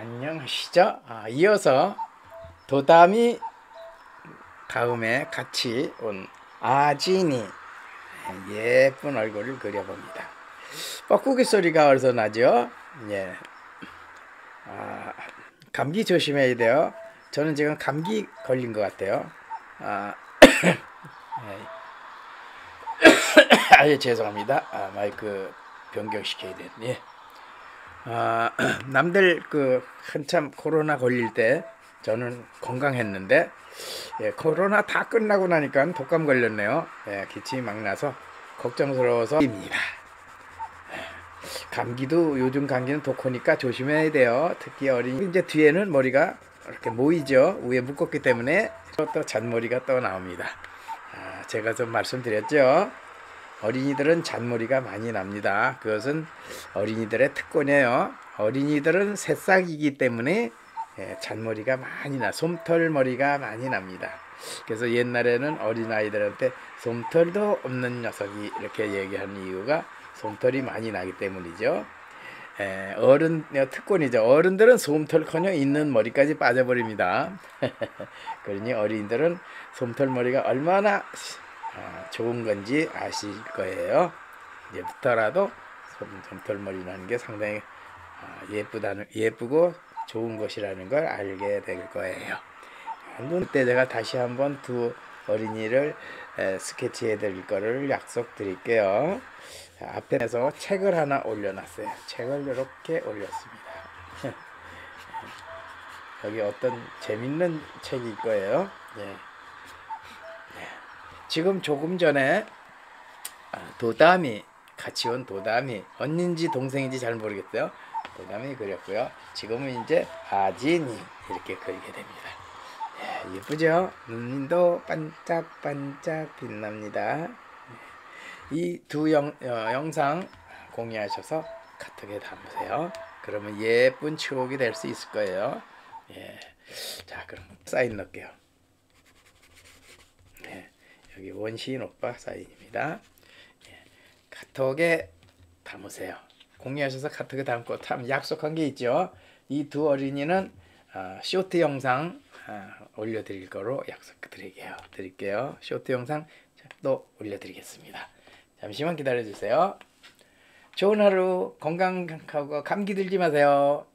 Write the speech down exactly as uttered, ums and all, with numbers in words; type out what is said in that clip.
안녕하시죠? 아, 이어서 도담이 다음에 같이 온 아진이 예쁜 얼굴을 그려봅니다. 뻐꾸기 소리가 어디서 나죠? 예. 아, 감기 조심해야 돼요. 저는 지금 감기 걸린 것 같아요. 아, 예. 아, 죄송합니다. 아, 마이크 변경시켜야 되네. 아, 남들 그 한참 코로나 걸릴 때 저는 건강했는데, 예, 코로나 다 끝나고 나니까 독감 걸렸네요. 예, 기침이 막 나서 걱정스러워서입니다. 감기도 요즘 감기는 독하니까 조심해야 돼요. 특히 어린 이제 뒤에는 머리가 이렇게 모이죠. 위에 묶었기 때문에 또 잔머리가 또 나옵니다. 아, 제가 좀 말씀드렸죠. 어린이들은 잔머리가 많이 납니다. 그것은 어린이들의 특권이에요. 어린이들은 새싹이기 때문에 잔머리가 많이 나, 솜털머리가 많이 납니다. 그래서 옛날에는 어린아이들한테 솜털도 없는 녀석이 이렇게 얘기하는 이유가 솜털이 많이 나기 때문이죠. 에, 어른 특권이죠. 어른들은 솜털커녕 있는 머리까지 빠져버립니다. 그러니 어린이들은 솜털머리가 얼마나 아, 좋은 건지 아실 거예요. 이제부터라도 솜털머리 나는 게 상당히 아, 예쁘다는 예쁘고 좋은 것이라는 걸 알게 될 거예요. 그때 제가 다시 한번 두 어린이를 에, 스케치해 드릴 거를 약속드릴게요. 앞에서 책을 하나 올려놨어요. 책을 이렇게 올렸습니다. 여기 어떤 재밌는 책일 거예요. 네. 지금 조금 전에 도담이 같이 온 도담이 언니인지 동생인지 잘 모르겠어요. 도담이 그렸고요. 지금은 이제 아진이 이렇게 그리게 됩니다. 예, 예쁘죠? 눈도 반짝반짝 빛납니다. 이 두 영, 어, 영상 공유하셔서 카톡에 담으세요. 그러면 예쁜 추억이 될 수 있을 거예요. 예. 자, 그럼 사인 넣을게요. 예. 여기 원시인 오빠 사인입니다. 예. 카톡에 담으세요. 공유하셔서 카톡에 담고 참 약속한 게 있죠. 이 두 어린이는 어, 쇼트 영상 어, 올려드릴 거로 약속드릴게요. 드릴게요. 쇼트 영상 또 올려드리겠습니다. 잠시만 기다려주세요. 좋은 하루, 건강하고 감기 들지 마세요.